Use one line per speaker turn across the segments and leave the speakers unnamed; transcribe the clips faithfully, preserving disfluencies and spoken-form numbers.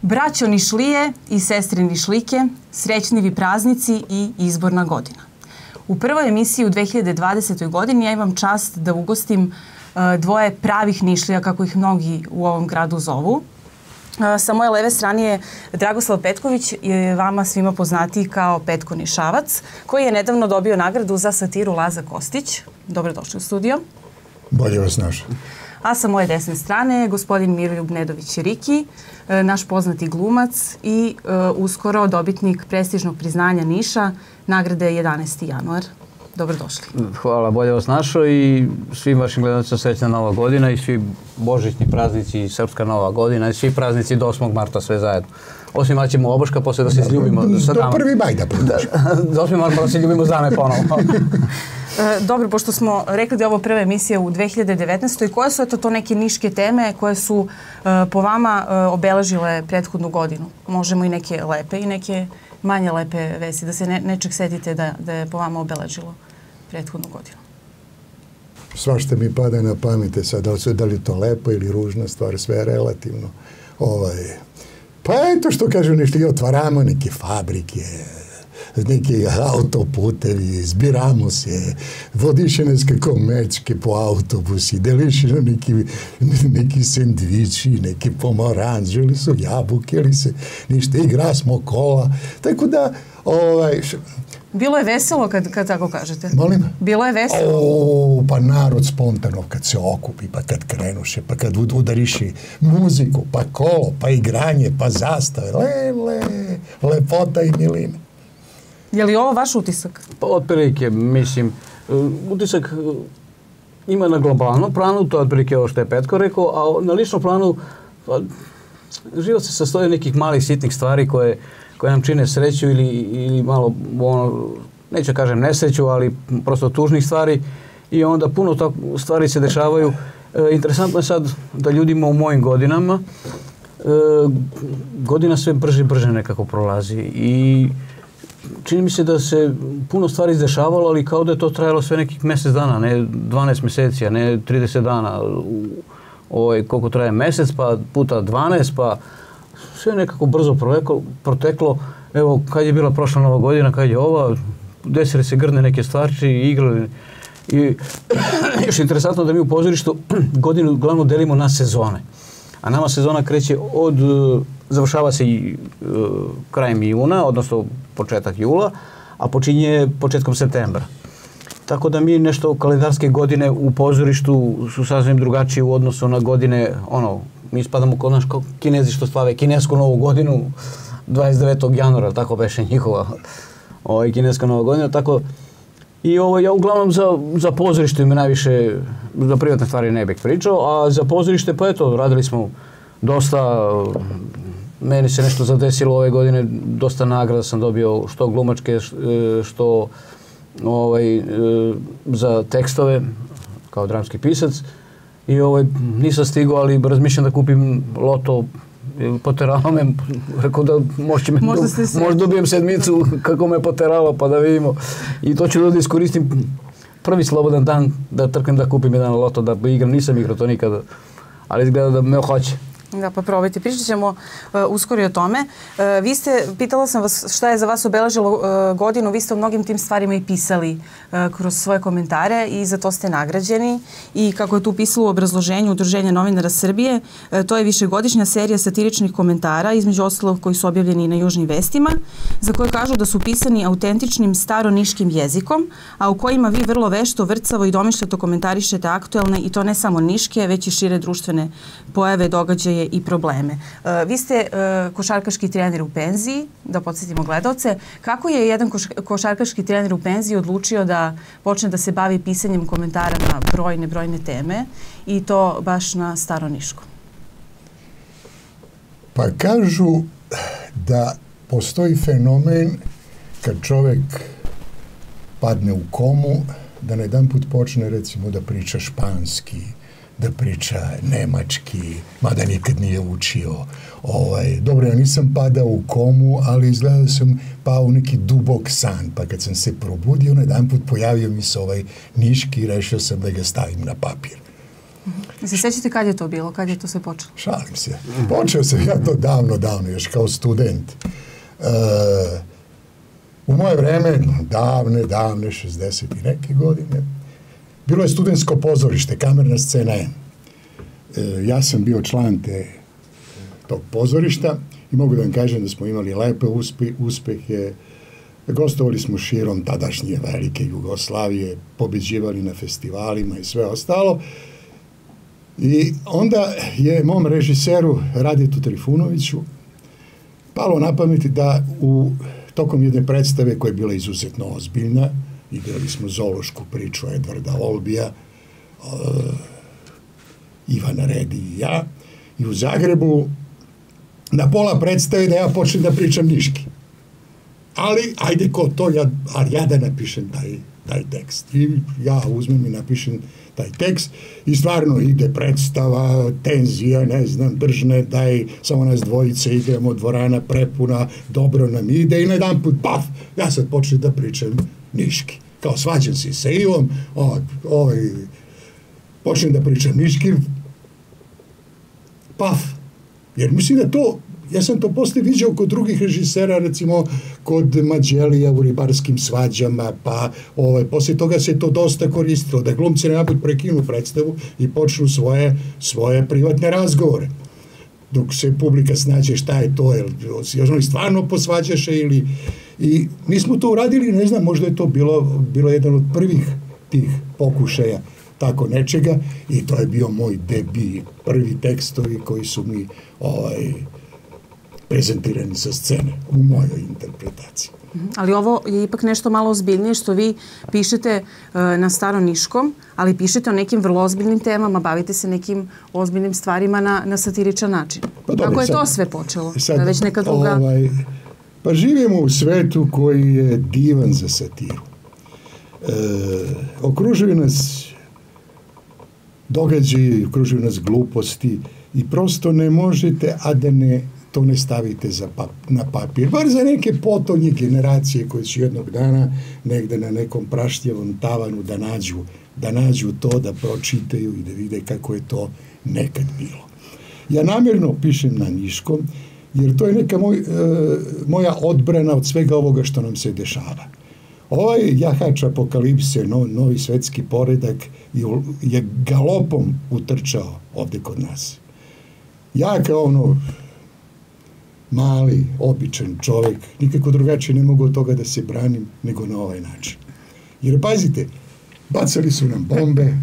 Braćo Nišlije i sestre Nišlike, srećnivi praznici i izborna godina. U prvoj emisiji u dve hiljade dvadesetoj. godini ja imam čast da ugostim dvoje pravih Nišlija, kako ih mnogi u ovom gradu zovu. Sa moje leve strane je Dragoslav Petković, vama svima poznatiji kao Petko Nišavac, koji je nedavno dobio nagradu za satiru Laza Kostić. Dobrodošli u studio.
Bolje vas našao.
A sa moje desne strane je gospodin Miroljub Nedović-Riki, naš poznati glumac i uskoro dobitnik prestižnog priznanja Niša, nagrade jedanaesti januar. Dobrodošli.
Hvala, bolje vas našao i svim vašim gledalcima srećna Nova godina i svi božićni praznici i Srpska Nova godina i svi praznici do osmog marta sve zajedno. Osim da ćemo oboška, posle da se izljubimo sa dama.
Do prvi maj da produži.
Do osmog marta da se ljubimo s dame ponovo.
Dobro, pošto smo rekli da je ovo prva emisija u dve hiljade devetnaestoj. Koje su eto to neke niške teme koje su uh, po vama uh, obeležile prethodnu godinu? Možemo i neke lepe i neke manje lepe vesti, da se ne, nečeg setite da, da je po vama obeležilo prethodnu godinu.
Svašta mi pada na pamete sad, da li to lepo ili ružna stvar, sve je relativno. Ovaj, pa eto što kažu nešto, otvaramo neke fabrike, neke autoputevi, zbiramo se, vodiše nas kako mečke po autobusi, deliše nam neki, neki sendviči, neki pomoranđe, ili su jabuke, ili se ništa, igra smo kola, tako da, ovaj...
Bilo je veselo kad, kad tako kažete?
Molim?
Bilo je veselo?
O, pa narod spontano kad se okupi, pa kad krenuše, pa kad udariši muziku, pa kolo, pa igranje, pa zastave, le, le, lepota i milina.
Je li ovo vaš utisak?
Pa otprilike, mislim, utisak ima na globalnom planu, to je otprilike ovo što je Petko rekao, a na ličnom planu pa, život se sastoji nekih malih sitnih stvari koje, koje nam čine sreću ili, ili malo, ono, neću kažem nesreću, ali prosto tužnih stvari i onda puno tak stvari se dešavaju. E, interesantno je sad da ljudima u mojim godinama e, godina sve brže i brže nekako prolazi i čini mi se da se puno stvari izdešavalo, ali kao da je to trajalo sve nekih mjesec dana, ne dvanaest mjeseci, a ne trideset dana. Ovaj, koliko traje mjesec, pa puta dvanaest, pa sve nekako brzo proteklo, proteklo. Evo, kad je bila prošla Nova godina, kad je ova, desili se grdne neke stvari, igrali. I još interesantno da mi u pozorištu godinu glavno delimo na sezone. A nama sezona kreće od, završava se i uh, krajem juna, odnosno početak jula, a počinje početkom septembra. Tako da mi nešto kalendarske godine u pozorištu su sasvim drugačije u odnosu na godine, ono, mi spadamo kod naš Kinezi što slave kinesku novu godinu dvadeset devetog januara, tako beše njihova ovaj, kineska nova godina, tako i ovo, ja uglavnom za, za pozorište mi najviše, za privatne stvari ne bih pričao, a za pozorište, pa eto, radili smo dosta, meni se nešto zadesilo ove godine, dosta nagrada sam dobio, što glumačke, što ovaj, za tekstove, kao dramski pisac. I ovaj, nisam stigao, ali razmišljam da kupim loto, poteralo me, rekao da možda, me, možda, možda dobijem sedmicu kako me poteralo, pa da vidimo. I to ću da iskoristim prvi slobodan dan da trknem da kupim jedan loto, da igram, nisam igrao to nikada, ali izgleda da me hoće.
Da, pa probajte. Pričat ćemo uh, uskoro i o tome. Uh, vi ste, pitala sam vas šta je za vas obeležilo uh, godinu, vi ste o mnogim tim stvarima i pisali uh, kroz svoje komentare i za to ste nagrađeni. I kako je tu pisalo u obrazloženju Udruženja novinara Srbije, uh, to je višegodišnja serija satiričnih komentara, između ostalog koji su objavljeni i na Južnim vestima, za koje kažu da su pisani autentičnim staroniškim jezikom, a u kojima vi vrlo vešto, vrcavo i domišljato komentarišete aktuelne i to ne samo niške, već i šire društvene pojave, događaje i probleme. Uh, vi ste uh, košarkaški trener u penziji, da podsjetimo gledalce. Kako je jedan koš košarkaški trener u penziji odlučio da počne da se bavi pisanjem komentara na brojne, brojne teme i to baš na staroniškom?
Pa kažu da postoji fenomen kad čovjek padne u komu, da na jedan put počne recimo da priča španski, da priča nemački, mada nikad nije učio. Ovaj, dobro, ja nisam padao u komu, ali izgleda da sam pao u neki dubok san, pa kad sam se probudio, na jedan put pojavio mi se ovaj niški i rešio sam da ga stavim na papir.
Mm-hmm. Se sećate kad je to bilo? Kad je to sve počelo?
Šalim se. Počeo sam ja to davno, davno, još kao student. E, u moje vreme, davne, davne, šezdeset i neke godine, bilo je studentsko pozorište, kamerna scena E. E, ja sam bio član te, tog pozorišta i mogu da vam kažem da smo imali lepe uspe, uspehe. Gostovali smo širom tadašnje velike Jugoslavije, pobeđivali na festivalima i sve ostalo. I onda je mom režiseru Raditu Trifunoviću palo na pamet da u tokom jedne predstave koja je bila izuzetno ozbiljna, igrali smo zoološku priču Edvarda Olbija, uh, Ivana Redi i ja, i u Zagrebu na pola predstave da ja počnem da pričam niški. Ali, ajde ko to, ja, ali ja da napišem taj, taj tekst. I ja uzmem i napišem taj tekst i stvarno ide predstava, tenzija, ne znam, držne, daj, samo nas dvojice idemo, dvorana prepuna, dobro nam ide i na jedan put, baf, ja sad počnem da pričam niški. Kao svađam se sa Ivom, o, ovaj, počnem da pričam niški, paf. Jer mislim da to, ja sam to posle viđao kod drugih režisera, recimo kod Mađelija u Ribarskim svađama, pa ovaj, posle toga se to dosta koristilo, da glumci naput prekinu predstavu i počnu svoje, svoje privatne razgovore. Dok se publika snađe šta je to, jel oni stvarno posvađaše ili... I mi smo to uradili, ne znam, možda je to bilo, bilo jedan od prvih tih pokušaja tako nečega i to je bio moj debi, prvi tekstovi koji su mi ovaj, prezentirani sa scene u mojoj interpretaciji.
Ali ovo je ipak nešto malo ozbiljnije što vi pišete uh, na staroniškom, ali pišete o nekim vrlo ozbiljnim temama, bavite se nekim ozbiljnim stvarima na, na satiričan način. Pa dobro, kako je sad, to sve počelo?
Sad,
da je već neka druga...
Ovaj, pa živimo u svetu koji je divan za satiru. E, okružuju nas događaji, okružuju nas gluposti i prosto ne možete, a da ne, to ne stavite za pap, na papir. Bar za neke potonje generacije koje će jednog dana negde na nekom prašljevom tavanu da nađu, da nađu to, da pročitaju i da vide kako je to nekad bilo. Ja namjerno pišem na niškom, jer to je neka moj, e, moja odbrana od svega ovoga što nam se dešava. Ovaj jahač apokalipse, no, novi svetski poredak je galopom utrčao ovde kod nas. Ja kao ono mali, običan čovek, nikako drugačije ne mogu od toga da se branim nego na ovaj način. Jer pazite, bacali su nam bombe,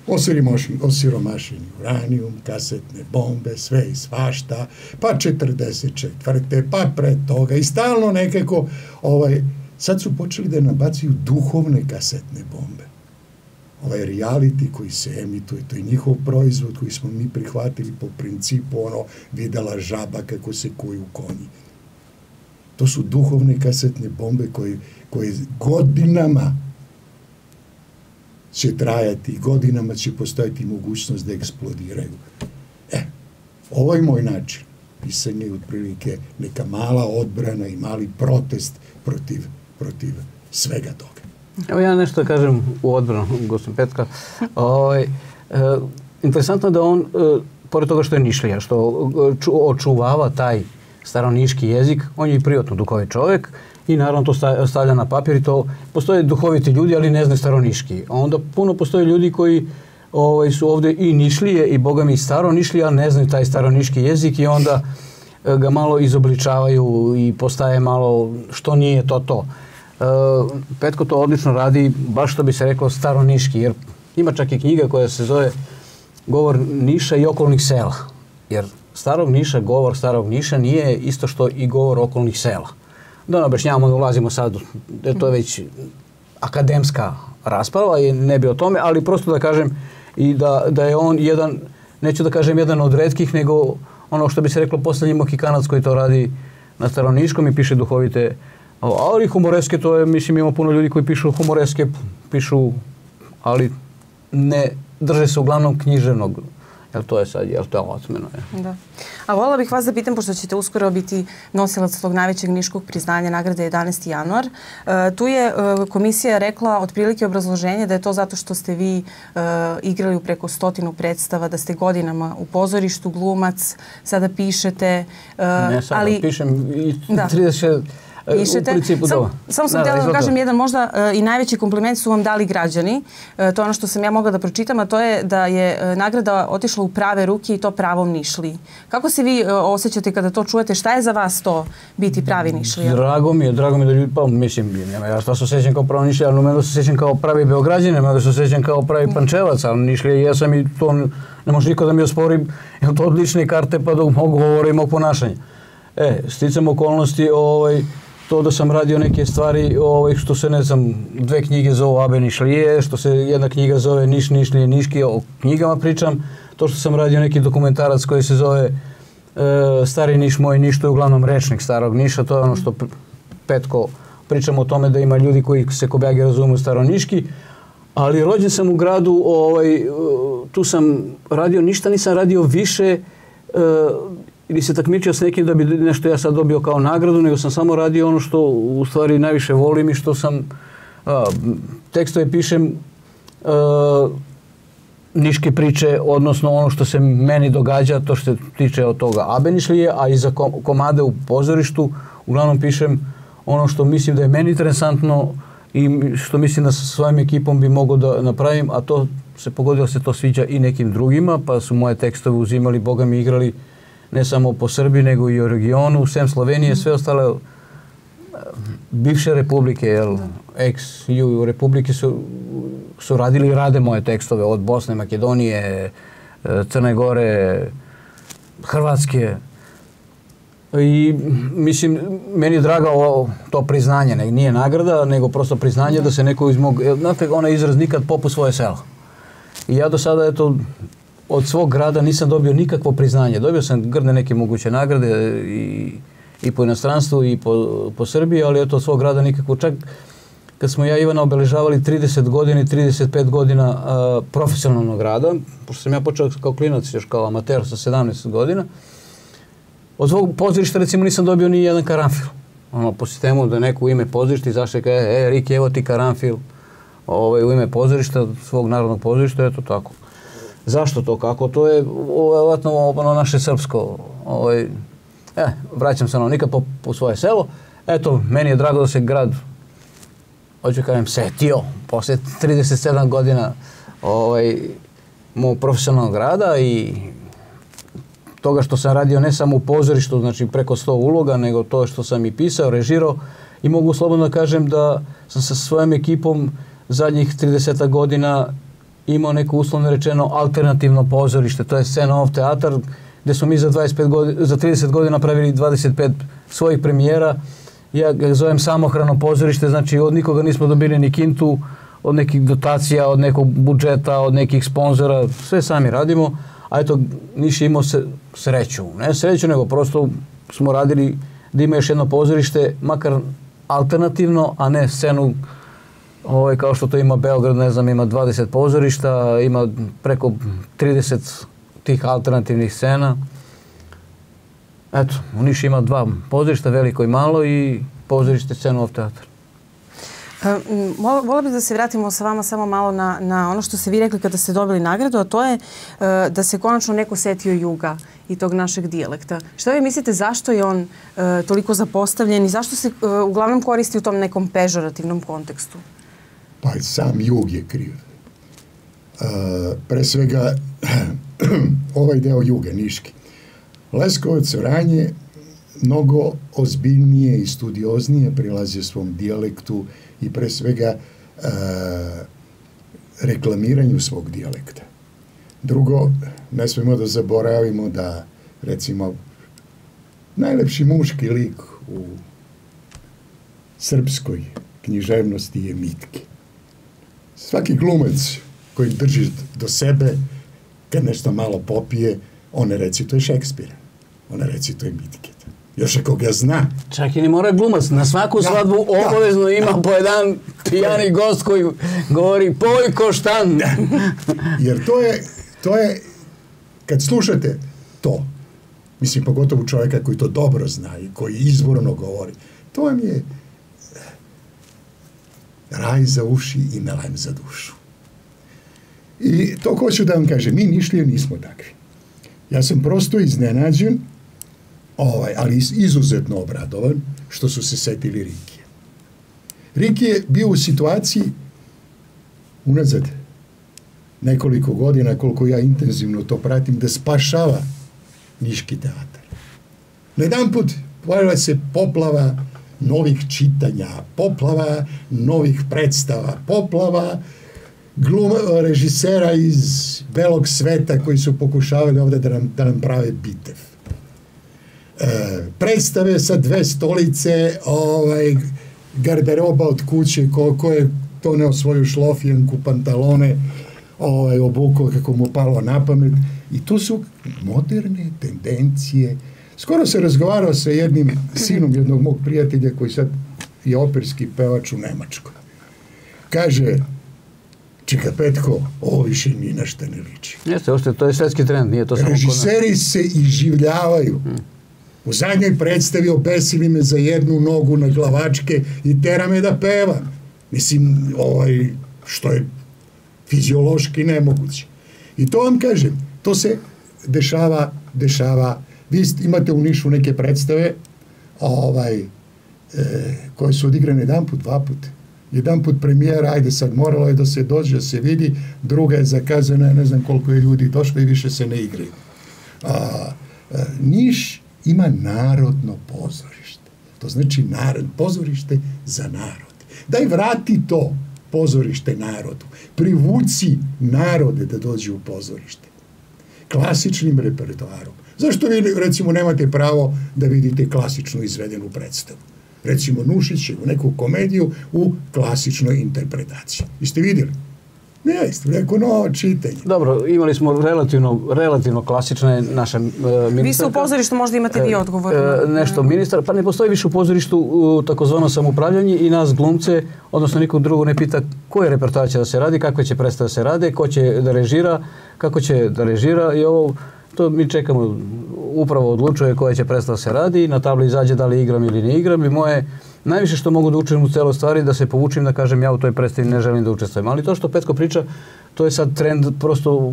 osiromašeni uranijum, kasetne bombe, sve i svašta, pa četrdeset četvrte pa pred toga i stalno nekako, ovaj, sad su počeli da nabacaju duhovne kasetne bombe. Ovaj reality koji se emituje, to je njihov proizvod koji smo mi prihvatili po principu ono, videla žaba kako se kuju konji. To su duhovne kasetne bombe koje, koje godinama će trajati, godinama će postojati mogućnost da eksplodiraju. E, ovo je moj način. Pisanje je otprilike neka mala odbrana i mali protest protiv, protiv svega toga.
Evo ja nešto da kažem u odbranu, gospodin Petka. Ovaj, e, interesantno je da on, e, pored toga što je Nišlija, što ču, očuvava taj staroniški jezik, on je i privatno duhovit čovjek i naravno to stavlja na papir i to postoje duhoviti ljudi, ali ne znaju staroniški. A onda puno postoje ljudi koji ovaj, su ovdje i Nišlije i boga mi staronišlije, a ne znaju taj staroniški jezik i onda e, ga malo izobličavaju i postaje malo što nije to to. Uh, Petko to odlično radi, baš što bi se reklo staroniški, jer ima čak i knjiga koja se zove Govor Niša i okolnih sela. Jer starog Niša, govor starog Niša nije isto što i govor okolnih sela. Da ne objašnjavamo, ne ulazimo sad, jer to je već akademska rasprava i ne bi o tome, ali prosto da kažem i da, da je on jedan, neću da kažem jedan od retkih, nego ono što bi se reklo poslednji Mohikanac koji to radi na staroniškom i piše duhovite. Ali humoreske, to je, mislim, ima puno ljudi koji pišu humoreske, pišu, ali ne drže se uglavnom književnog Jel to je sad, jel to je otmeno? Je.
Da. A voljela bih vas da pitam, pošto ćete uskoro biti nosilac tog najvećeg niškog priznanja, nagrade jedanaesti januar. E, tu je e, komisija rekla otprilike obrazloženje da je to zato što ste vi e, igrali u preko stotinu predstava, da ste godinama u pozorištu, glumac, sada pišete. E,
ne sada,
ali,
pišem i
da.
trideset
Pišete.
U principu
Sam,
da.
Samo sam htjela da kažem jedan možda uh, i najveći kompliment su vam dali građani. Uh, to je ono što sam ja mogla da pročitam, a to je da je uh, nagrada otišla u prave ruke i to pravom Nišliji. Kako se vi uh, osjećate kada to čujete? Šta je za vas to biti pravi Nišlija?
Drago mi je, drago mi je da ljudi, pa mislim, ja šta se osjećam kao pravi Nišlija, ali u mene se osjećam kao pravi Beograđanin, mene se osjećam kao pravi Pančevac, ali Nišlija i ja sam i to ne može niko da mi ospori, jer to odlične karte pa da mogu govoriti mog ponašanja. E, sticam okolnosti, ovaj, to da sam radio neke stvari, ovaj, što se, ne znam, dve knjige zove Abe Nišlije, što se jedna knjiga zove Niš, Nišlije, Niški, o knjigama pričam, to što sam radio neki dokumentarac koji se zove e, Stari Niš, moj Niš, to je uglavnom rečnik starog Niša, to je ono što Petko pričamo o tome da ima ljudi koji se kobjagi razumu staroniški, ali rođen sam u gradu, ovaj, tu sam radio, ništa nisam radio više, e, ili se takmičio s nekim da bi nešto ja sad dobio kao nagradu, nego sam samo radio ono što u stvari najviše volim i što sam, a, tekstove pišem a, niške priče, odnosno ono što se meni događa, to što se tiče od toga Abe Nišlije, a i za komade u pozorištu uglavnom pišem ono što mislim da je meni interesantno i što mislim da sa svojim ekipom bi mogao da napravim, a to se pogodilo se to sviđa i nekim drugima, pa su moje tekstove uzimali, boga mi igrali ne samo po Srbiji, nego i u regionu, sem Slovenije, sve ostale bivše republike, jel, ex-ju republike su, su radili i rade moje tekstove od Bosne, Makedonije, Crne Gore, Hrvatske. I mislim, meni je drago ovo, to priznanje, ne, nije nagrada, nego prosto priznanje da se neko iz mog, znate, onaj izraz nikad popu svoje selo. I ja do sada, eto, od svog grada nisam dobio nikakvo priznanje. Dobio sam grdne neke moguće nagrade i, i po inostranstvu i po, po Srbiji, ali eto od svog grada nikakvo. Čak kad smo ja Ivana obeležavali trideset godina i trideset pet godina a, profesionalnog rada, pošto sam ja počeo kao klinac, još kao amater sa sedamnaest godina, od svog pozorišta recimo nisam dobio ni jedan karanfil. Ono, po sistemu da neko u ime pozorišta izašao i kaže, e, Riki, evo ti karanfil ovaj, u ime pozorišta, svog narodnog pozorišta, eto tako. Zašto to? Kako? To je vjerovatno ono naše srpsko. Ovaj, e, vraćam se ono nikad po, po svoje selo. Eto, meni je drago da se grad, hoću kažem, setio posle trideset sedam godina ovaj, mog profesionalnog rada i toga što sam radio ne samo u pozorištu, znači preko sto uloga, nego to što sam i pisao, režirao i mogu slobodno da kažem da sam sa svojom ekipom zadnjih trideset godina imao neko uslovno rečeno alternativno pozorište, to je Scenov teatar, gdje smo mi za, dvadeset pet godina, za trideset godina pravili dvadeset pet svojih premijera. Ja ga zovem samohrano pozorište, znači od nikoga nismo dobili ni kintu, od nekih dotacija, od nekog budžeta, od nekih sponzora, sve sami radimo. A eto, Niš je imao se, sreću, ne sreću, nego prosto smo radili da ima još jedno pozorište, makar alternativno, a ne scenu ovaj, kao što to ima Beograd, ne znam, ima dvadeset pozorišta, ima preko trideset tih alternativnih scena. Eto, u Nišu ima dva pozorišta, veliko i malo, i pozorište Scenov teatar.
Vola bih da se vratimo sa vama samo malo na, na ono što ste vi rekli kada ste dobili nagradu, a to je uh, da se konačno neko setio juga i tog našeg dijalekta. Šta vi mislite, zašto je on uh, toliko zapostavljen i zašto se uh, uglavnom koristi u tom nekom pežorativnom kontekstu?
Pa sam jug je kriv. Uh, pre svega, ovaj deo juga, niški. Leskovac, Vranje, mnogo ozbiljnije i studioznije prilazi svom dijalektu i pre svega e, reklamiranju svog dijalekta. Drugo, ne smemo da zaboravimo da, recimo, najlepši muški lik u srpskoj književnosti je Mitke. Svaki glumac koji drži do sebe, kad nešto malo popije, on ne recituje Šekspira, on ne recituje Mitke. Još ako ga zna.
Čak i ne mora glumac. Na svaku svadbu da, obavezno da. Ima po jedan pijani gost koji govori poj ko štan.
Jer to je, to je kad slušate to, mislim, pogotovo čovjeka koji to dobro zna i koji izvorno govori, to vam je raj za uši i melem za dušu. I to hoću da vam kažem, mi Nišlije nismo takvi. Ja sam prosto iznenađen, ovaj, ali izuzetno obradovan, što su se setili Rikije. Riki je bio u situaciji unazad nekoliko godina, koliko ja intenzivno to pratim, da spašava Niški teatar. Na jedan put pojavila se poplava novih čitanja, poplava novih predstava, poplava gluma, režisera iz belog sveta koji su pokušavali ovde da nam, da nam prave bitev. E, predstave sa dve stolice, ovaj, garderoba od kuće, ko, ko je doneo svoju šlofijanku, pantalone, ovaj, obukao kako mu palo na pamet. I to su moderne tendencije. Skoro se razgovarao sa jednim sinom jednog mog prijatelja koji sad je operski pevač u Nemačkoj. Kaže, čeka Petko, ovo više ni na šta ne liči.
Jeste, ošte, to je svetski trend, nije to samo...
Režiseri se iživljavaju. Hmm. U zadnjoj predstavi obesili me za jednu nogu na glavačke i tera me da pevam. Mislim, ovaj, što je fiziološki nemoguće. I to vam kažem, to se dešava, dešava. Vi imate u Nišu neke predstave ovaj, e, koje su odigrane jedan put, dva put. Jedan put premijera, ajde sad, moralo je da se dođe, da se vidi, druga je zakazana, ne znam koliko je ljudi došlo i više se ne igraju. A, a, Niš ima narodno pozorište. To znači narod, pozorište za narod. Daj vrati to pozorište narodu. Privuci narode da dođu u pozorište. Klasičnim repertoarom. Zašto vi, recimo, nemate pravo da vidite klasično izvedenu predstavu? Recimo, Nušićevu neku komediju u klasičnoj interpretaciji. Jeste vidjeli? Ne, jeste rekao, no, čitanje.
Dobro, imali smo relativno, relativno klasične naše uh, ministarka.
Vi ste u pozorištu, možda imate vi odgovor.
Uh, nešto ministar, pa ne postoji više u pozorištu uh, takozvano samoupravljanje i nas glumce, odnosno nikog drugog ne pita koji repertoar će da se radi, kakve će predstave da se rade, ko će da režira, kako će da režira i ovo, to mi čekamo, upravo odlučuje koja će predstava se radi, na tabli izađe da li igram ili ne igram i moje najviše što mogu da učim u celoj stvari da se povučim da kažem ja u toj predstavi ne želim da učestvujem. Ali to što Petko priča, to je sad trend prosto,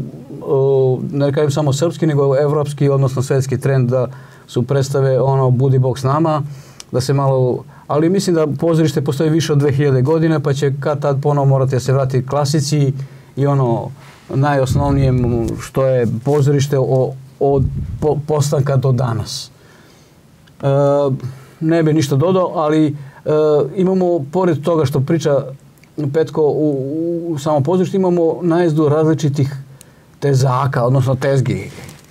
ne kažem samo srpski, nego evropski, odnosno svetski trend da su predstave ono budi Bog s nama, da se malo... Ali mislim da pozorište postoji više od dve hiljade godine pa će kad tad ponovo morati da se vrati klasici i ono najosnovnijem što je pozorište o, od po, postanka do danas. E, ne bi ništa dodao, ali e, imamo, pored toga što priča Petko u, u samom pozorištu, imamo najezdu različitih tezaka, odnosno tezgi.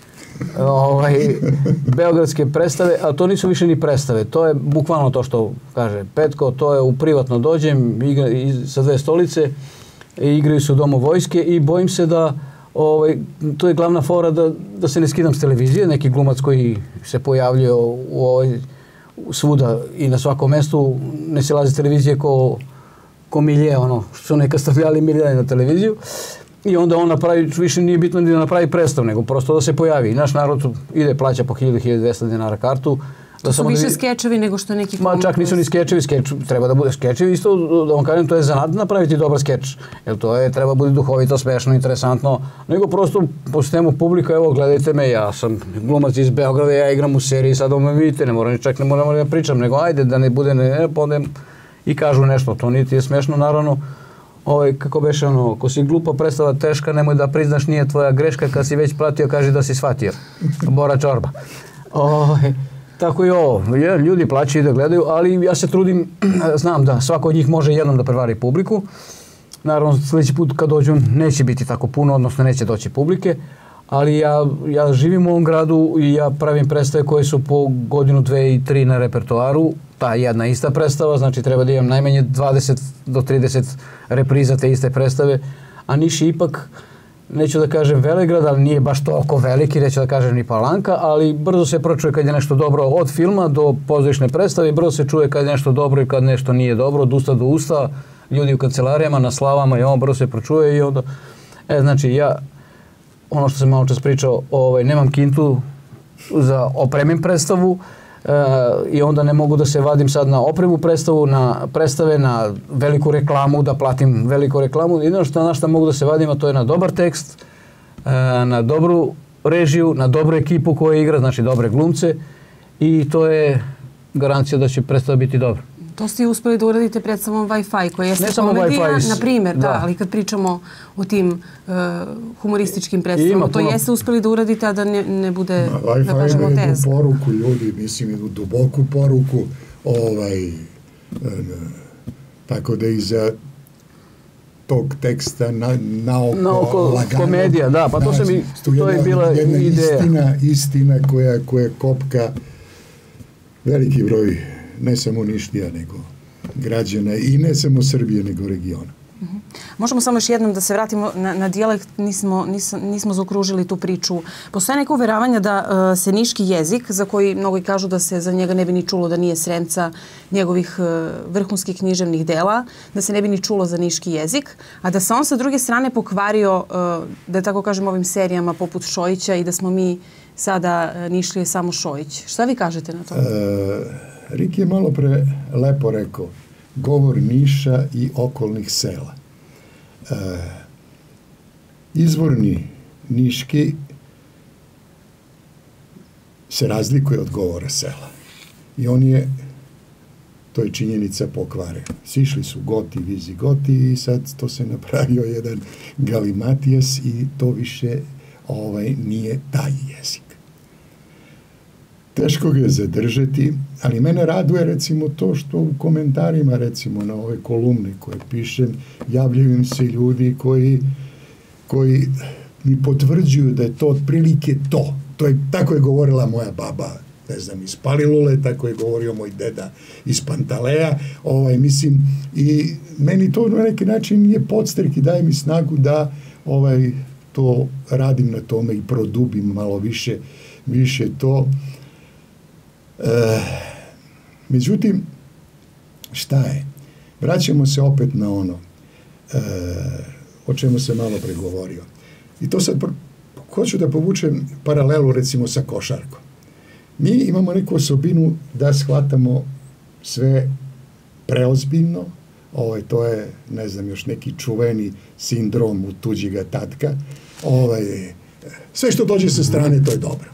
Ovaj, beogradske predstave, a to nisu više ni predstave. To je bukvalno to što kaže Petko, to je u privatno dođem igra, sa dve stolice, igraju se u Domu vojske i bojim se da ovaj, to je glavna fora da, da se ne skidam s televizije. Neki glumac koji se pojavljuje u ovoj svuda i na svakom mestu ne se lazi televizije ko, ko milje, ono, što su neka stavljali miljane na televiziju. I onda on napravi, više nije bitno da napravi predstav, nego prosto da se pojavi. I naš narod ide, plaća po hiljadu do hiljadu dvesta dinara kartu.
To
da
su više
da...
skečevi nego što neki...
Ma čak nisu ni skečevi, skeč, treba da bude skečevi isto, da vam kažem, to je zanat napraviti dobar skeč. Jer to je, treba bude duhovito, smešno, interesantno, nego prosto po sistemu publika, evo, gledajte me, ja sam glumac iz Beograda, ja igram u seriji, sad me vidite, ne moram, čak ne moram da pričam, nego ajde da ne bude, ne, ne, pa onda i kažu nešto, to niti je smešno, naravno. Ovaj, kako beše ono, ako si glupa predstava teška, nemoj da priznaš nije tvoja greška, kad si već platio, kaži da si shvatio. Bora Čorba. Ovaj, tako i ovo, je, ljudi plaćaju da gledaju, ali ja se trudim, znam da svako od njih može jednom da prevari publiku. Naravno, sljedeći put kad dođu neće biti tako puno, odnosno neće doći publike, ali ja, ja živim u ovom gradu i ja pravim predstave koje su po godinu, dve i tri na repertoaru. Ta jedna ista predstava, znači treba da imam najmanje dvadeset do trideset repriza te iste predstave, a Niš je ipak, neću da kažem Velegrad, ali nije baš toliko veliki, neću da kažem ni Palanka, ali brzo se pročuje kad je nešto dobro od filma do pozorišne predstave, brzo se čuje kad je nešto dobro i kad nešto nije dobro, od usta do usta, ljudi u kancelarijama, na slavama i on brzo se pročuje i onda, e, znači ja ono što sam malo čas pričao, ovaj, nemam kintu za opremim predstavu, Uh, i onda ne mogu da se vadim sad na opremu predstavu, na predstave, na veliku reklamu, da platim veliku reklamu. Jedino što na šta mogu da se vadim, a to je na dobar tekst, uh, na dobru režiju, na dobru ekipu koja igra, znači dobre glumce, i to je garancija da će predstava biti dobra.
To ste i uspeli da uradite predstavom Wi-Fi, koja jeste komedija, na primjer, da, ali kad pričamo o tim uh, humorističkim predstavama, to jeste uspeli da uradite, a da ne, ne bude,
Ma,
da kažemo,
tezga.
tezga.
Wi-Fi poruku ljudi, mislim, idu duboku poruku, ovaj, e, tako da iza tog teksta na, naoko,
naoko
lagano,
komedija, da, pa to,
znači,
mi, to je bila
jedna
ideja.
Istina, istina koja, koja kopka veliki broj ne samo Nišlija, nego građana i ne samo Srbije, nego regiona.
Uh-huh. Možemo samo još jednom da se vratimo na, na dijalekt, nismo, nismo, nismo zaokružili tu priču. Postoje neka uveravanja da uh, se niški jezik, za koji mnogi kažu da se za njega ne bi ni čulo da nije Sremca njegovih uh, vrhunskih književnih dela, da se ne bi ni čulo za niški jezik, a da se on sa druge strane pokvario, uh, da tako kažem, ovim serijama poput Šojića i da smo mi sada uh, Nišlije samo Šojić. Šta vi kažete na to?
Uh... Rik je malo pre lepo rekao, govor Niša i okolnih sela. E, izvorni niški se razlikuje od govora sela. I on je, to je činjenica, pokvaren. Sišli su Goti, Vizigoti i sad to se napravio jedan galimatijas i to više ovaj, nije taj jezik. Teško ga je zadržati, ali mene raduje recimo to što u komentarima recimo na ove kolumne koje pišem javljaju mi se ljudi koji, koji mi potvrđuju da je to otprilike to. To je, tako je govorila moja baba, ne znam, iz Palilule, tako je govorio moj deda iz Pantaleja, ovaj, mislim, i meni to na neki način je podstrek i daje mi snagu da ovaj, to radim na tome i produbim malo više, više to. E, međutim, šta je? Vraćamo se opet na ono e, o čemu sam malo pregovorio. I to sad hoću da povučem paralelu recimo sa košarkom. Mi imamo neku osobinu da shvatamo sve preozbiljno. Ovaj, to je, ne znam, još neki čuveni sindrom u tuđiga tatka. Ovaj, sve što dođe sa strane, to je dobro.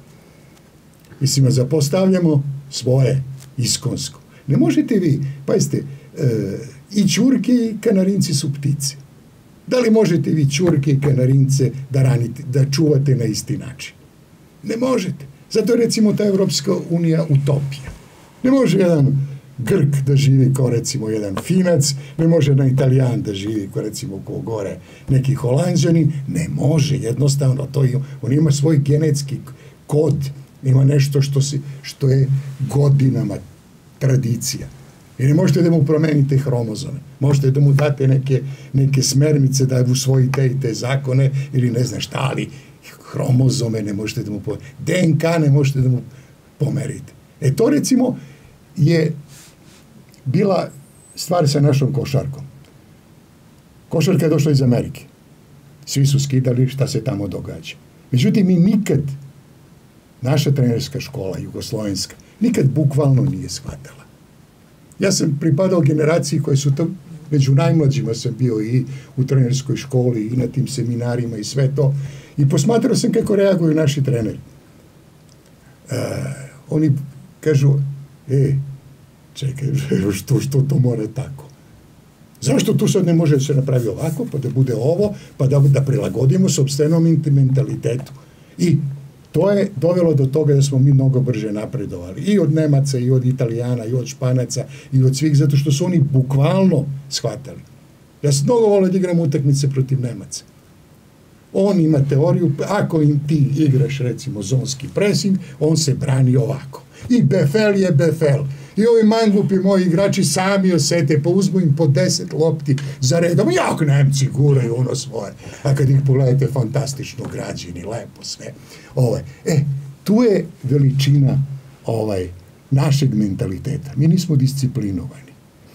Mislim, zapostavljamo svoje iskonsko. Ne možete vi, pazite, e, i ćurke i kanarinci su ptice. Da li možete vi ćurke i kanarince da, ranite, da čuvate na isti način? Ne možete. Zato je recimo ta Evropska unija utopija. Ne može jedan Grk da živi kao recimo jedan Finac, ne može jedan Italijan da živi kao recimo kao gore neki Holanđanin, ne može, jednostavno. To je, on ima svoj genetski kod, ima nešto što, si, što je godinama tradicija. I ne možete da mu promenite hromozome. Možete da mu date neke, neke smernice da usvoji te i te zakone ili ne znam šta, ali hromozome ne možete da mu pomerite. D N K ne možete da mu pomerite. E to recimo je bila stvar sa našom košarkom. Košarka je došla iz Amerike. Svi su skidali šta se tamo događa. Međutim, mi nikad, naša trenerska škola, jugoslovenska, nikad bukvalno nije shvatala. Ja sam pripadao generaciji koje su to, među najmlađima sam bio i u trenerskoj školi i na tim seminarima i sve to. I posmatrao sam kako reaguju naši treneri. Uh, oni kažu, e, čekaj, što, što to mora tako? Zašto tu sad ne može da se napravi ovako, pa da bude ovo, pa da, da prilagodimo sopstvenom mentalitetu? I to je dovelo do toga da smo mi mnogo brže napredovali. I od Nemaca, i od Italijana, i od Španaca, i od svih, zato što su oni bukvalno shvatali. Ja sam mnogo volio da igram utakmice protiv Nemaca. On ima teoriju, ako im ti igraš recimo zonski pressing, on se brani ovako. I Befel je Befel. I ovi mangupi moji igrači sami osete, pa uzmu im po deset lopti za redom. Jak Nemci guraju ono svoje. A kad ih pogledajte, fantastično građeni, lepo sve. Ovaj. E, tu je veličina ovaj, našeg mentaliteta. Mi nismo disciplinovani.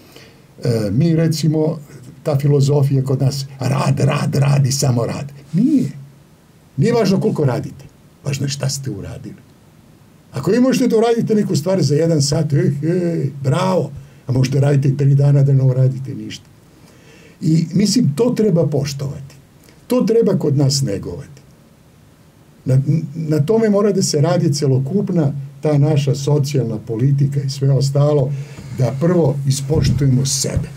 E, mi recimo, ta filozofija kod nas, rad, rad, rad i samo rad. Nije. Nije važno koliko radite, važno je šta ste uradili. Ako vi možete da uradite neku stvar za jedan sat, eh, eh, bravo, a možete raditi i tri dana da ne uradite ništa. I mislim, to treba poštovati. To treba kod nas negovati. Na, na tome mora da se radi celokupna ta naša socijalna politika i sve ostalo, da prvo ispoštujemo sebe.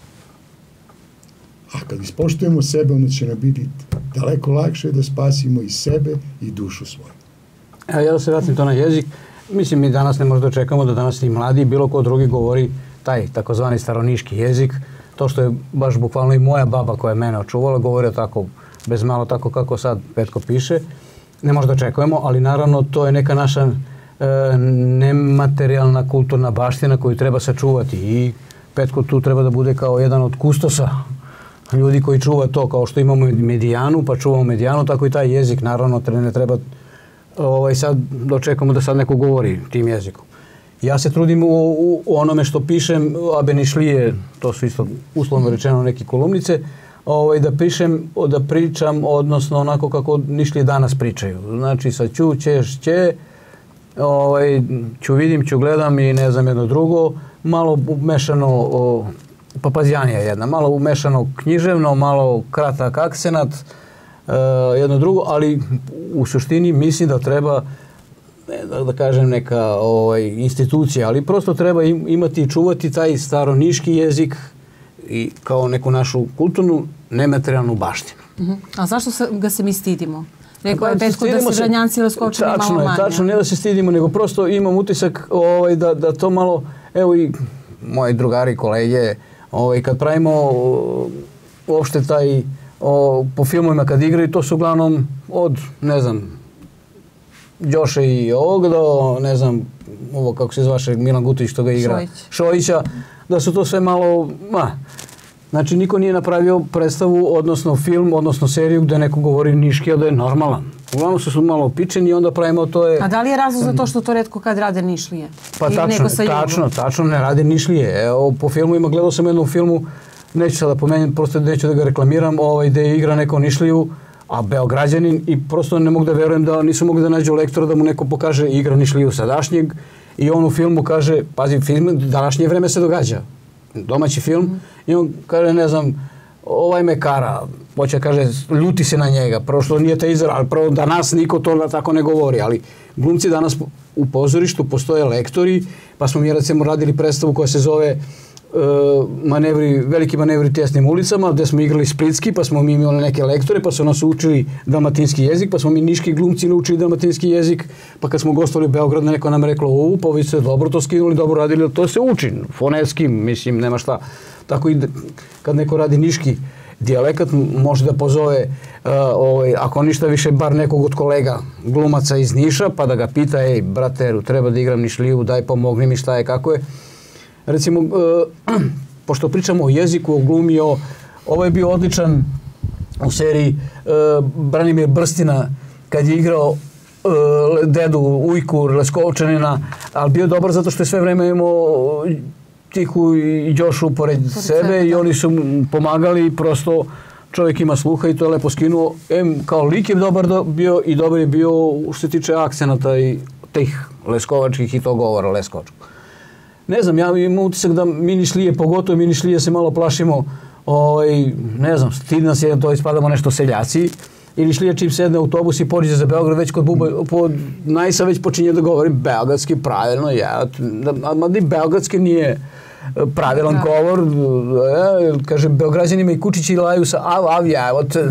A kad ispoštujemo sebe, onda će nam biti daleko lakše da spasimo i sebe i dušu svoju.
Evo, ja da se vratim to na jezik. Mislim, mi danas ne možda očekamo da danas i mladi, bilo ko drugi govori taj takozvani staroniški jezik. To što je baš bukvalno i moja baba koja je mene očuvala, govorio tako, bez malo tako kako sad Petko piše. Ne možda očekujemo, ali naravno to je neka naša e, nematerijalna kulturna baština koju treba sačuvati. I Petko tu treba da bude kao jedan od kustosa ljudi koji čuva to, kao što imamo medijanu, pa čuvamo medijanu, tako i taj jezik, naravno, ne treba ovaj, sad da očekamo da sad neko govori tim jezikom. Ja se trudim u, u, u onome što pišem, abe nišlije, to su isto uslovno rečeno neke kolumnice, ovaj, da pišem, da pričam, odnosno onako kako nišlije danas pričaju. Znači sa ću, ćeš, će, ovaj, ću vidim, ću gledam i ne znam jedno drugo, malo umešano, o, papazjanija jedna, malo umešano književno, malo kratak akcenat, e, jedno drugo, ali u suštini mislim da treba, ne, da, da kažem neka ovaj, institucija, ali prosto treba im, imati i čuvati taj staroniški jezik i kao neku našu kulturnu nematerijalnu baštinu.
Uh-huh. A zašto se, ga se mi stidimo? Rekao je Petko da se Vranjanci Leskočani malo manje.
Tačno je, tačno, ne da se stidimo, nego prosto imam utisak ovaj, da, da to malo, evo i moji drugari i kolege, ovaj, kad pravimo o, uopšte taj, o, po filmovima kad igraju, to su uglavnom od, ne znam, Đoše i ovog do, ne znam, ovo kako se zvaše, Milan Gutović što ga igra,
Šojić.
Šojića, da su to sve malo, ma, znači niko nije napravio predstavu, odnosno film, odnosno seriju gde neko govori niški, a da je normalan. Uglavnom su su malo pičeni i onda pravimo to je...
A da li je razlog za to što to retko kad rade nišlije?
Pa tačno, tačno, tačno ne rade nišlije. Evo, po filmovima, gledao sam jednu filmu, neću sada pomenuti, prosto neću da ga reklamiram, ovaj, gde igra neko nišliju, a Beograđanin, i prosto ne mogu da verujem da nisu mogli da nađu lektora da mu neko pokaže igra nišliju sadašnjeg i on u filmu kaže, pazi, film, današnje vreme se događa, domaći film, mm. i on kaže, ne znam, ovaj me kara, hoće kaže, ljuti se na njega, prvo što nije taj izraz, ali prvo danas niko to tako ne govori, ali glumci danas u pozorištu postoje lektori, pa smo mi recimo radili predstavu koja se zove uh, manevri, veliki manevri tjesnim ulicama, gde smo igrali splitski, pa smo mi imali neke lektore, pa su nas učili dalmatinski jezik, pa smo mi niški glumci naučili dalmatinski jezik, pa kad smo gostovali u Beogradu, neko nam reklo, u, pa vi ste dobro to skinuli, dobro radili, to se uči, fonetskim, mislim, nema šta. Tako i kad neko radi niški dijalekat, može da pozove, uh, ovaj, ako ništa više, bar nekog od kolega glumaca iz Niša, pa da ga pita, ej, brateru, treba da igram nišliju, daj pomogni mi šta je, kako je. Recimo, uh, pošto pričamo o jeziku, o glumi, o, ovo je bio odličan u seriji uh, Branimir Brstina, kad je igrao uh, dedu Ujku Leskovčanina, ali bio dobar zato što je sve vreme imao Tihu i Đošu pored Pored sebe, sebe i oni su mu pomagali i prosto čovjek ima sluha i to je lepo skinuo. Em, kao lik je dobar do, bio i dobar je bio što se tiče akcenata i tih leskovačkih i to govora leskovačkog. Ne znam, ja imam utisak da mi nišlije, pogotovo mi nišlije se malo plašimo, ovaj, ne znam, stid nas je, to ispadamo nešto seljaci, ili šlija čim sedne autobus i pođe za Beograd, već kod Buba, pod Najsa već počinje da govori beogradski pravilno, ja, a ni beogradski nije pravilan govor, ja, kaže, Beograđanima i kučići laju sa av, av, ja, evo te,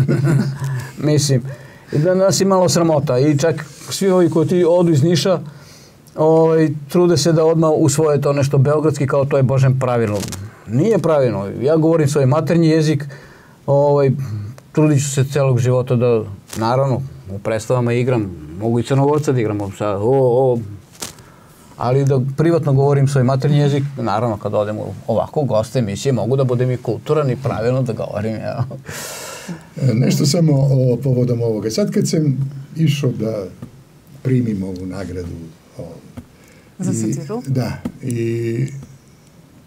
mislim, da nas je malo sramota i čak svi ovi koji ti odu iz Niša, ovaj, trude se da odmah usvoje to nešto beogradski kao to je Božem pravilno. Nije pravilno, ja govorim svoj maternji jezik, ovaj, trudit ću se celog života da, naravno, u predstavama igram, mogu i Crnogorca da igramo, sa, o, o, ali da privatno govorim svoj maternji jezik, naravno kad odem u ovako goste emisije, mogu da budem i kulturan i pravilno da govorim. Ja.
Nešto samo o povodom ovoga. Sad kad sam išao da primim ovu nagradu o,
za satiru?
Da, i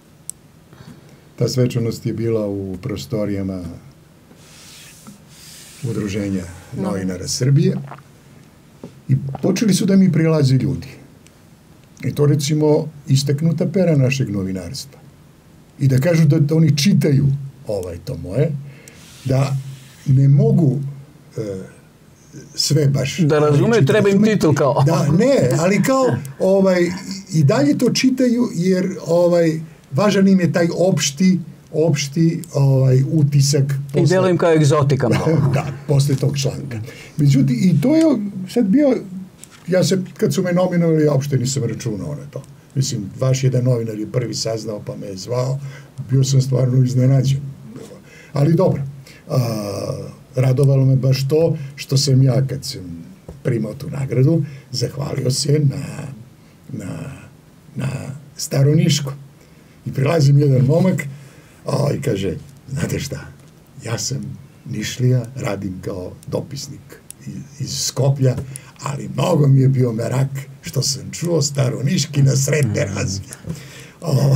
ta svečanost je bila u prostorijama Udruženja novinara Srbije i počeli su da mi prilaze ljudi. I to recimo istaknuta pera našeg novinarstva. I da kažu da, da oni čitaju ovaj to moje, da ne mogu e, sve baš...
Da razumeju, treba im titul kao...
Da, ne, ali kao ovaj, i dalje to čitaju jer ovaj, važan im je taj opšti opšti ovaj, utisak.
Posle, I delo im kao egzotika malo.
Da, posle tog članka. Međutim, i to je sad bio, ja se, kad su me nominovali, ja uopšte nisam računao na to. Mislim, vaš jedan novinar je prvi saznao, pa me je zvao, bio sam stvarno iznenađen. Ali dobro, a, radovalo me baš to što sam ja, kad sam primao tu nagradu, zahvalio se na, na, na Staroniško. I prilazim jedan momak, a, i kaže, znate šta, ja sam Nišlija, radim kao dopisnik iz, iz Skoplja, ali mnogo mi je bio merak što sam čuo Staroniški na sred terazi. O,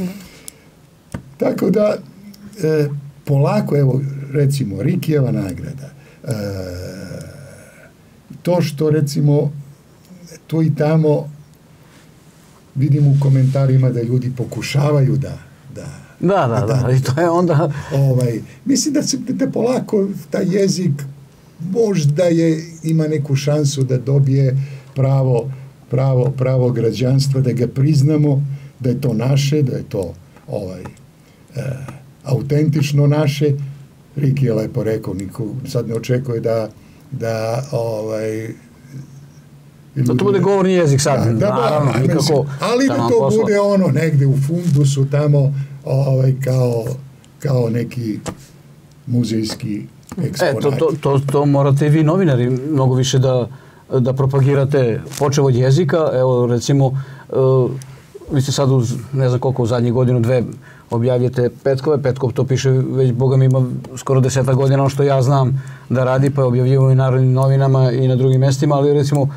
tako da, e, polako, evo, recimo, Rikijeva nagrada, e, to što, recimo, tu i tamo vidim u komentarima da ljudi pokušavaju da da,
da, da, da, da. I to je onda...
Ovaj, mislim da se da polako taj jezik možda je, ima neku šansu da dobije pravo, pravo, pravo građanstva, da ga priznamo, da je to naše, da je to ovaj, e, autentično naše. Riki je lepo rekao, niko sad ne očekuje da da ovaj
da to bude govorni jezik sad, da, da, naravno,
da,
nikako,
mislim, ali da to posla. Bude ono negde u fundusu tamo ovaj, kao, kao neki muzejski eksponat.
E, to, to, to, to morate i vi novinari mnogo više da, da propagirate počev od jezika. Evo recimo, uh, vi ste sad uz, ne znam koliko, u zadnjih godinu, dve objavljate Petkove. Petkov to piše već, boga mi ima skoro desetak godina, ono što ja znam da radi, pa je objavljivo i Narodnim novinama i na drugim mestima, ali recimo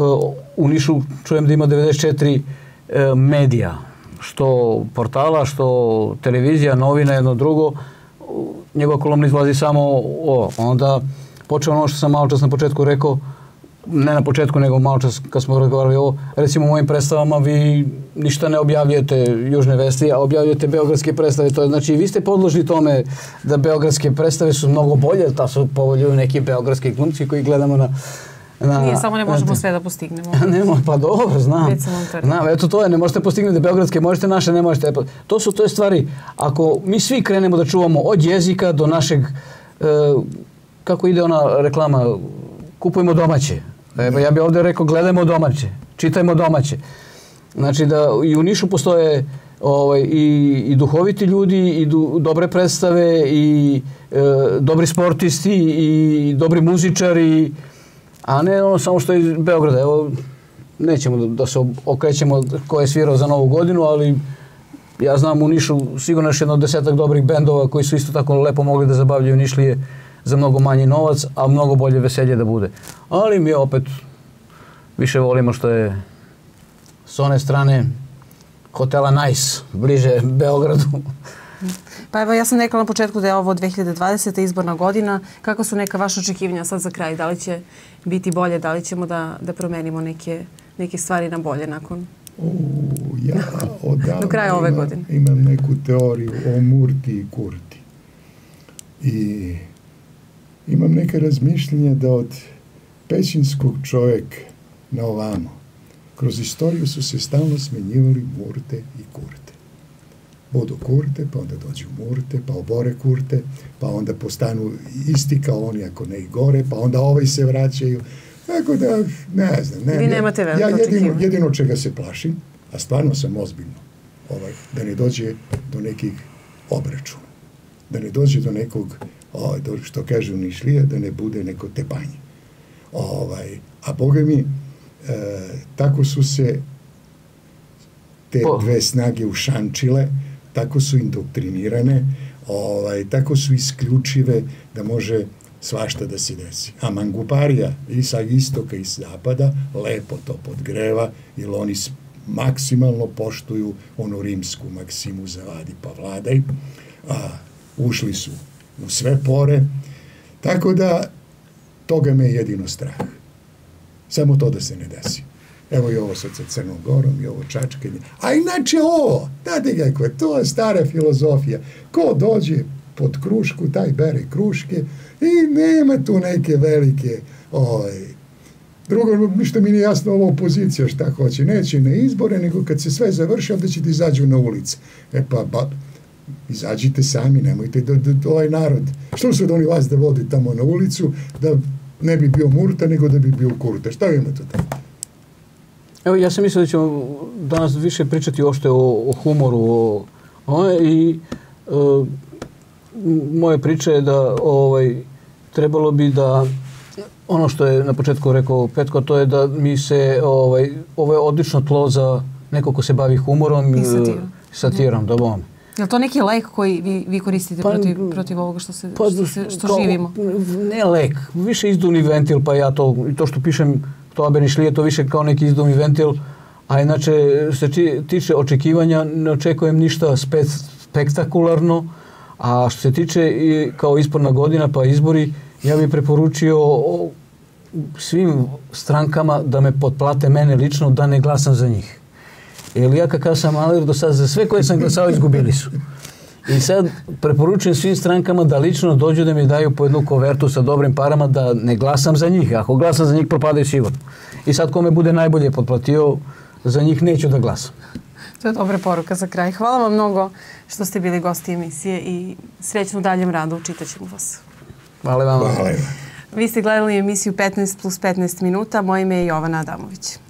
u Nišu čujem da ima devedeset četiri medija, što portala, što televizija, novina, jedno drugo. Njegova kolumna izlazi samo o, onda počeo ono što sam malo čas na početku rekao, ne na početku, nego malo čas kad smo razgovarali o, recimo u mojim predstavama vi ništa ne objavljujete Južne vesti, a objavljujete beogradske predstave. To je, znači, vi ste podložni tome da beogradske predstave su mnogo bolje, ta su povoljuju neki beogradski glumci koji gledamo na... Na,
Nije, samo ne možemo sve da postignemo.
Nemo, pa dobro, znam. znam. Eto to je, ne možete postignuti beogradske, možete naše, ne možete. To su to je stvari, ako mi svi krenemo da čuvamo od jezika do našeg, e, kako ide ona reklama, kupujemo domaće. E, ja bih ovdje rekao, gledajmo domaće, čitajmo domaće. Znači da i u Nišu postoje ovaj, i, i duhoviti ljudi, i du, dobre predstave, i e, dobri sportisti, i dobri muzičari, a ne ono samo što je iz Beograda. Evo, nećemo da, da se okrećemo ko je svirao za Novu godinu, ali ja znam u Nišu sigurno još jedno desetak dobrih bendova koji su isto tako lepo mogli da zabavljaju Nišlije za mnogo manji novac, a mnogo bolje veselje da bude. Ali mi opet više volimo što je s one strane hotela Nice, bliže Beogradu.
Pa evo, ja sam rekla na početku da je ovo dve hiljade dvadeseta izborna godina. Kako su neka vaša očekivanja sad za kraj? Da li će biti bolje? Da li ćemo da, da promenimo neke, neke stvari na bolje nakon?
U, ja odavno
do kraja ove
imam,
godine.
Imam neku teoriju o Murti i Kurti. I imam neke razmišljenja da od pećinskog čovjeka na ovamo, kroz istoriju su se stalno smenjivali Murte i Kurte. Budu Kurte, pa onda dođu Murte, pa obore Kurte, pa onda postanu isti kao oni, ako ne i gore, pa onda ovaj se vraćaju. Tako da, ne znam. Ne,
Vi nemate veliko
ja jedino,
očekivanja.
jedino čega se plašim, a stvarno sam ozbiljno, ovaj, da ne dođe do nekih obračuna. Da ne dođe do nekog, ovaj, do, što kažu Nišlija, da ne bude neko tepanje. Ovaj, a boga mi, e, tako su se te dve snage ušančile, tako su indoktrinirane, ovaj, tako su isključive da može svašta da se desi. A manguparija i sa istoka i zapada lepo to podgreva, jer oni maksimalno poštuju onu rimsku maksimu zavadi pa vladaj. A, ušli su u sve pore Tako da, toga me je jedino strah. Samo to da se ne desi. Evo i ovo sad sa Crnom Gorom i ovo čačkanje. A inače ovo, znate kako je, to je stara filozofija. Ko dođe pod krušku, taj bere kruške i nema tu neke velike... Ovaj, drugo, ništa mi nije jasno ova opozicija šta hoće. Neće na izbore, nego kad se sve završi, onda ćete izađu na ulice. E pa, ba, izađite sami, nemojte da, da, da ovaj narod... Što su da oni vas da vodi tamo na ulicu, da ne bi bio Murta, nego da bi bio Kurta. Šta vi imate tamo?
Evo, ja sam mislio da ćemo danas više pričati ošte o, o humoru o, o, i e, moja priča je da ovaj, trebalo bi da ono što je na početku rekao Petko, to je da mi se ovaj, ovo je odlično tlo za neko ko se bavi humorom
i satirom.
Satirom, da bom.
Je li to neki lek koji vi, vi koristite pa, protiv, protiv ovoga što, se,
pa,
što, se, što
kao,
živimo?
Ne lek, više izduvni ventil, pa ja to, to što pišem, to Abenišlije, to više kao neki izduvni ventil, a inače se tiče očekivanja, ne očekujem ništa spec, spektakularno, a što se tiče i kao izborna godina pa izbori, ja bih preporučio svim strankama da me potplate mene lično, da ne glasam za njih. Jer ja kakav sam maler do sada za sve koje sam glasao izgubili su. I sad preporučujem svim strankama da lično dođu da mi daju po jednu kovertu sa dobrim parama, da ne glasam za njih. Ako glasam za njih, propadaju sigurno. I sad kome bude najbolje potplatio, za njih neću da glasam.
To je dobra poruka za kraj. Hvala vam mnogo što ste bili gosti emisije i srećno u daljem radu. Čitat ćemo vas.
Hvala vam.
Hvala.
Vi ste gledali emisiju petnaest plus petnaest minuta. Moje ime je Jovana Adamović.